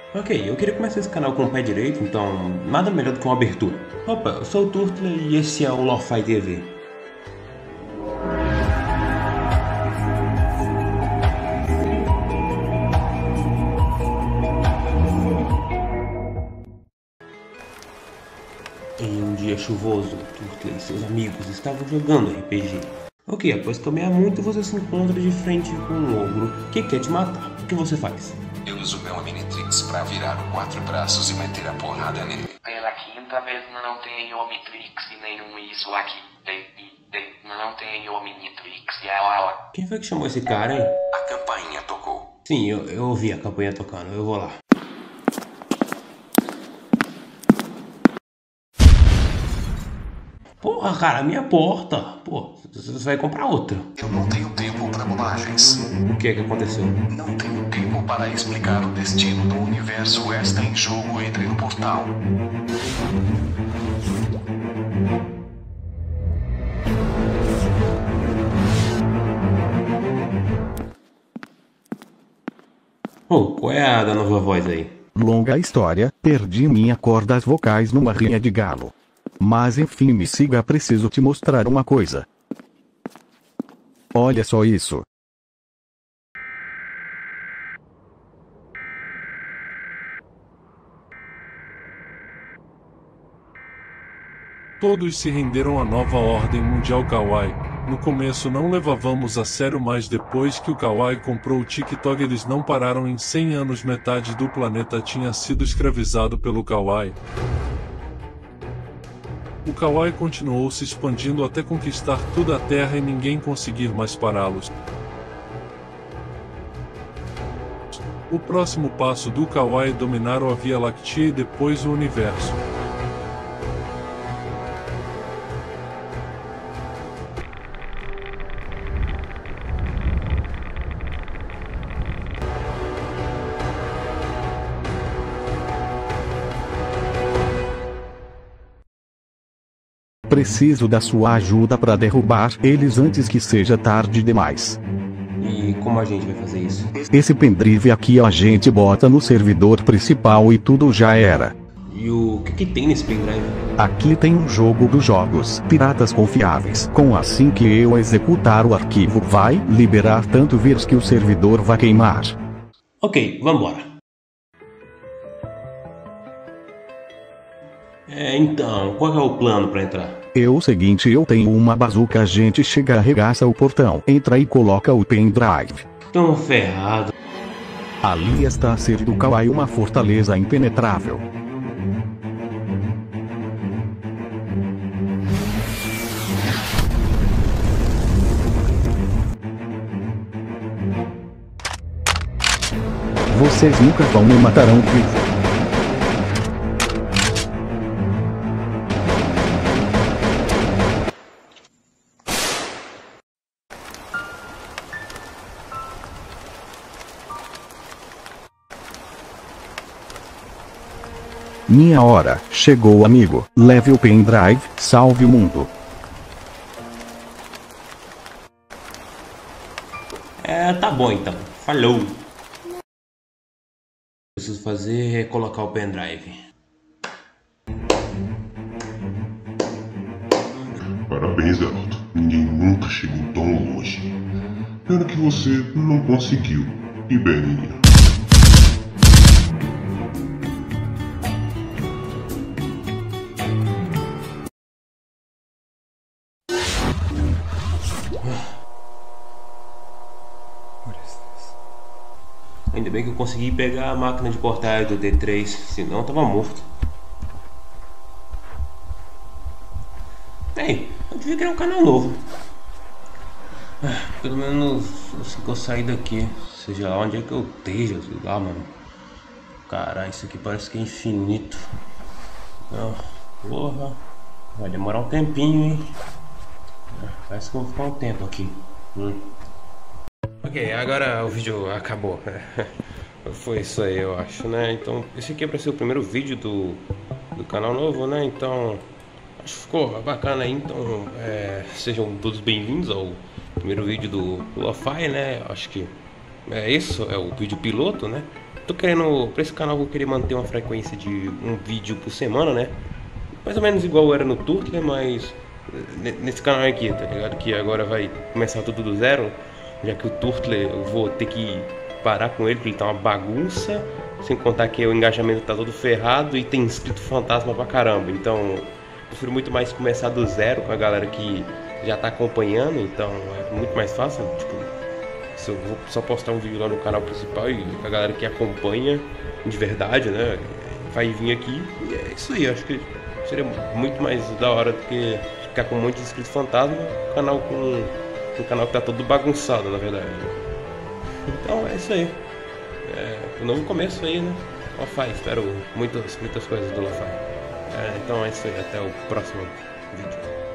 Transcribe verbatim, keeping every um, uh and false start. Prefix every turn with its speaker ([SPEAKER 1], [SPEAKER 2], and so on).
[SPEAKER 1] Ok, eu queria começar esse canal com o pé direito, então nada melhor do que uma abertura. Opa, eu sou o Turtle e esse é o Lo-Fi T V. Em um dia chuvoso, Turtle e seus amigos estavam jogando R P G. Ok, após caminhar muito, você se encontra de frente com um ogro que quer te matar. O que você faz?
[SPEAKER 2] Eu uso meu Omnitrix pra virar o quatro braços e meter a porrada nele.
[SPEAKER 3] Pela quinta vez não tem Omnitrix e nenhum isso aqui. Tem, tem, não tem Omnitrix e a
[SPEAKER 1] Quem foi que chamou esse cara, hein?
[SPEAKER 2] A campainha tocou.
[SPEAKER 1] Sim, eu, eu ouvi a campainha tocando, eu vou lá. Porra, cara, minha porta. Pô, você vai comprar outra.
[SPEAKER 2] Eu não tenho tempo pra bobagens.
[SPEAKER 1] O que é que aconteceu?
[SPEAKER 2] Não tenho tempo para explicar o destino do universo. Está em jogo, entre no portal.
[SPEAKER 1] Oh, qual é a da nova voz aí?
[SPEAKER 4] Longa história, perdi minha cordas vocais numa rinha de galo. Mas enfim, me siga, preciso te mostrar uma coisa. Olha só isso.
[SPEAKER 5] Todos se renderam à nova ordem mundial Kawaii. No começo não levávamos a sério, mas depois que o Kawaii comprou o TikTok eles não pararam. Em cem anos metade do planeta tinha sido escravizado pelo Kawaii. O Kawaii continuou se expandindo até conquistar toda a Terra e ninguém conseguir mais pará-los. O próximo passo do Kawaii é dominar a Via Láctea e depois o universo.
[SPEAKER 4] Preciso da sua ajuda para derrubar eles antes que seja tarde demais.
[SPEAKER 1] E como a gente vai fazer isso?
[SPEAKER 4] Esse pendrive aqui a gente bota no servidor principal e tudo já era.
[SPEAKER 1] E o que que tem nesse pendrive?
[SPEAKER 4] Aqui tem um jogo dos jogos piratas confiáveis. Com assim que eu executar o arquivo vai liberar tanto vírus que o servidor vai queimar.
[SPEAKER 1] Ok, vambora. É, então, qual é o plano para entrar?
[SPEAKER 4] É o seguinte, eu tenho uma bazuca, a gente chega, arregaça o portão, entra e coloca o pendrive.
[SPEAKER 1] Tão ferrado.
[SPEAKER 4] Ali está a ser do Kawaii, uma fortaleza impenetrável. Vocês nunca vão me matarão vivo. Minha hora chegou, amigo. Leve o pendrive, salve o mundo.
[SPEAKER 1] É, tá bom então. Falou. O que eu preciso fazer é colocar o pendrive.
[SPEAKER 6] Parabéns, garoto. Ninguém nunca chegou tão longe. Pena que você não conseguiu, Ribeirinha.
[SPEAKER 1] Ainda bem que eu consegui pegar a máquina de portais do D três, senão eu tava morto. Ei, eu devia criar um canal novo. Pelo menos assim que eu sair daqui, seja lá onde é que eu esteja, sei lá, mano. Caralho, isso aqui parece que é infinito. Não, porra, vai demorar um tempinho, hein. Parece que eu vou ficar um tempo aqui. Hum. Ok, agora o vídeo acabou. Foi isso aí, eu acho, né? Então, esse aqui é pra ser o primeiro vídeo do, do canal novo, né? Então, acho que ficou bacana aí. Então, é, sejam todos bem-vindos ao primeiro vídeo do Lo-Fi, né? Acho que é isso, é o vídeo piloto, né? tô querendo, pra esse canal eu vou querer manter uma frequência de um vídeo por semana, né? Mais ou menos igual era no Turtler, mas nesse canal aqui, tá ligado? Que agora vai começar tudo do zero, já que o Turtler eu vou ter que parar com ele, porque ele tá uma bagunça, sem contar que o engajamento tá todo ferrado e tem inscrito fantasma pra caramba. Então, eu prefiro muito mais começar do zero com a galera que já tá acompanhando, então é muito mais fácil, tipo, se eu vou só postar um vídeo lá no canal principal e a galera que acompanha de verdade, né, vai vir aqui e é isso aí. Acho que seria muito mais da hora do que ficar com um monte de inscritos fantasma, um canal com um canal que tá todo bagunçado, na verdade. Então é isso aí. É um novo começo aí, né? Lo-Fi, espero muitas, muitas coisas do Lo-Fi. É, então é isso aí, até o próximo vídeo.